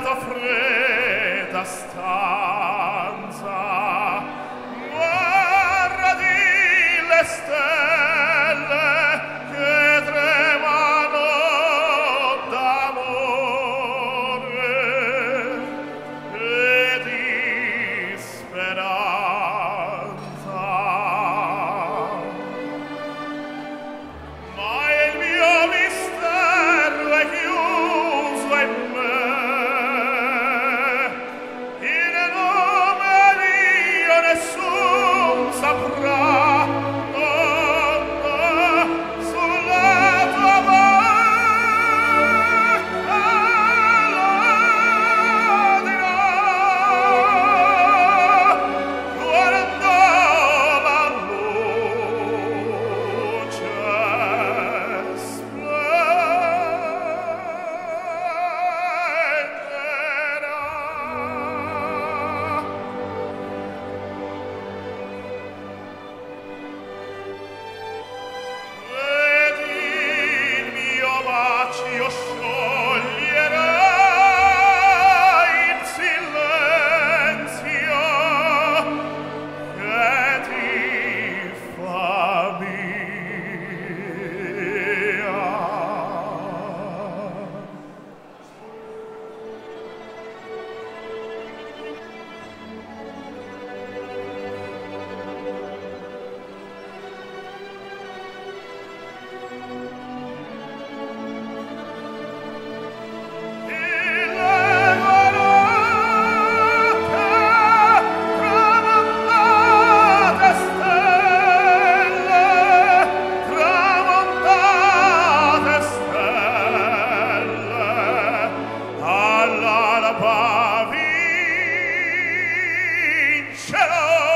fredda stanza, guardi le stelle che tremano d'amore e di speranza. Ma il mio mistero è chiuso in me, in nome mio nessun saprà. Sulla tua bocca lo dirò, guardo la luce vedi il mio bacio scioglierà il silenzio che ti fa mia. Tramontate stelle, all'alba vincerò.